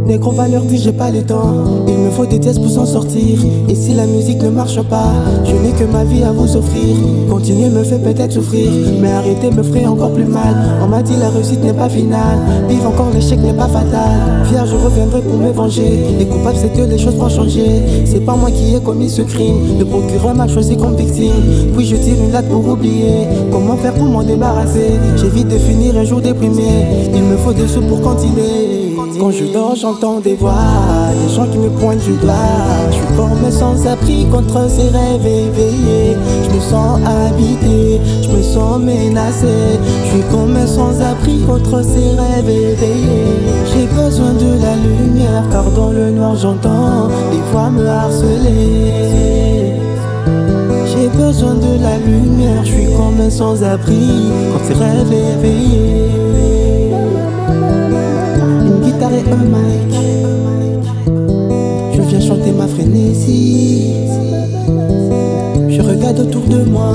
Négro va leur dire j'ai pas le temps. Il me faut des tests pour s'en sortir. Et si la musique ne marche pas, je n'ai que ma vie à vous offrir. Continuer me fait peut-être souffrir, mais arrêter me ferait encore plus mal. On m'a dit la réussite n'est pas finale, vivre encore l'échec n'est pas fatal. Fier je reviendrai pour me venger. Les coupables c'est que les choses vont changer. C'est pas moi qui ai commis ce crime, le procureur m'a choisi comme victime. Puis je tire une latte pour oublier. Comment faire pour m'en débarrasser? J'évite de finir un jour déprimé. Il me faut des sous pour continuer. Quand je dors j'entends des voix, des gens qui me pointent du doigt. Je suis formé sans abri contre ces rêves éveillés. Je me sens habité, je me sens menacé. Je suis comme un sans abri contre ces rêves éveillés. J'ai besoin de la lumière car dans le noir j'entends des voix me harceler. J'ai besoin de la lumière, je suis comme un sans abri quand ces rêves éveillés. Guitare et un mic, je viens chanter ma frénésie. Je regarde autour de moi,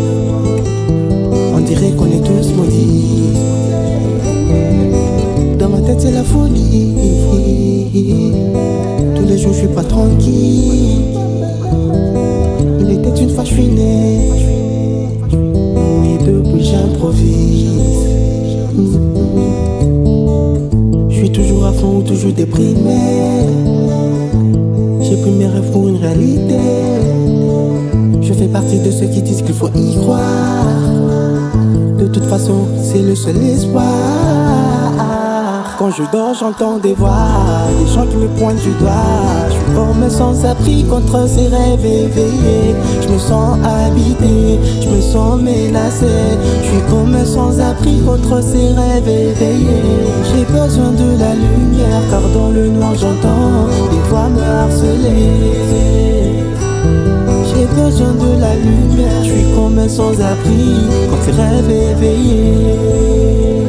on dirait qu'on est tous maudits. Dans ma tête c'est la folie, tous les jours je suis pas tranquille. Il était une fois je suis né, et depuis j'improvise. Je suis toujours à fond ou toujours déprimé. J'ai pris mes rêves pour une réalité. Je fais partie de ceux qui disent qu'il faut y croire. De toute façon, c'est le seul espoir. Quand je dors, j'entends des voix, des gens qui me pointent du doigt. Je suis formé sans abri contre ces rêves éveillés. Je me sens habité, je me sens menacé. Je suis comme un sans abri contre ces rêves éveillés. J'ai besoin de la lumière car dans le noir j'entends des voix me harceler. J'ai besoin de la lumière, je suis comme un sans abri quand ces rêves éveillés.